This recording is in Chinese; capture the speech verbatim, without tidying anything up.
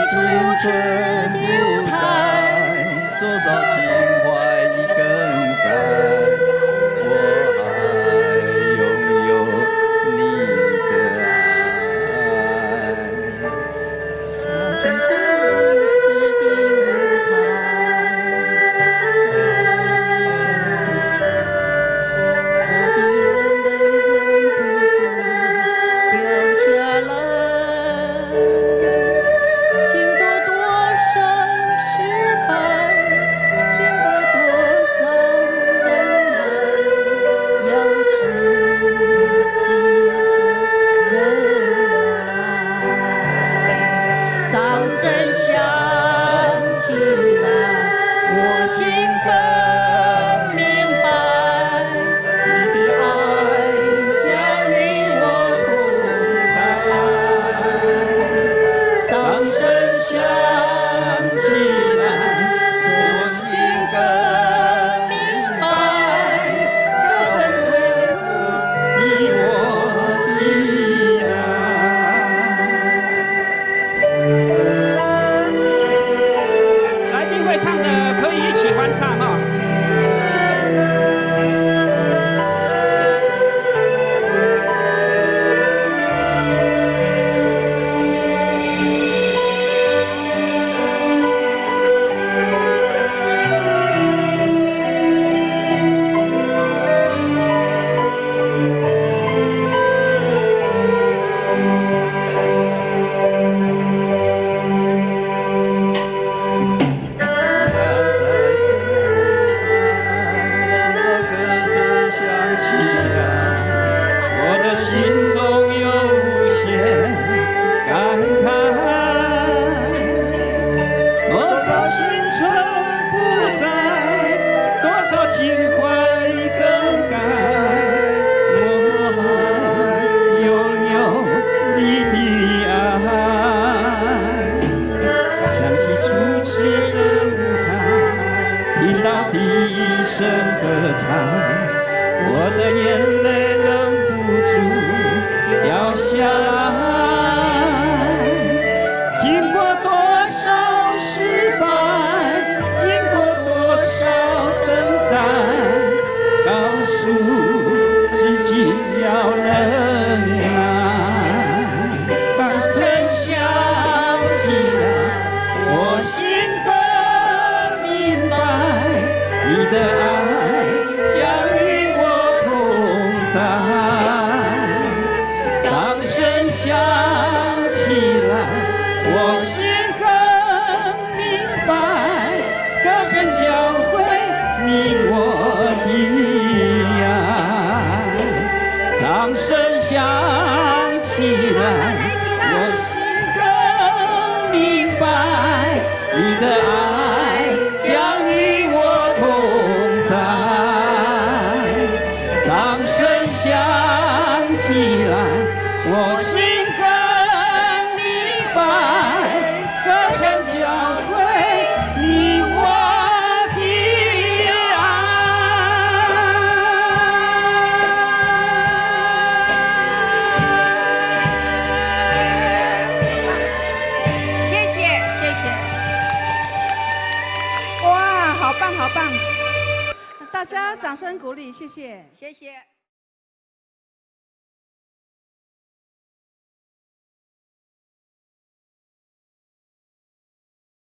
青春不再，多少情怀已更改。我还拥有你的爱。 像城市的舞台，人生不在，我的眼泪仍不住掉下来。经过多少失败，经过多少忍耐，要知己的人来。掌声响起来，我心更明白，你的爱将与我同在。掌声响起来，我心更明白，歌声推出你我的爱。 来宾会唱的可以一起欢唱哈。 我的眼泪忍不住掉下来。经过多少失败，经过多少等待，告诉自己要忍耐。掌声响起来，我心更明白，你的爱。掌声响起来，我心更明白，歌声教会你我的爱。掌声响起来，我心更明白，你的爱将与我同在。掌声响起来，我心更明白，歌声教会你我的爱。谢谢谢谢。 哇，好棒好棒！大家掌声鼓励，谢谢， 谢谢。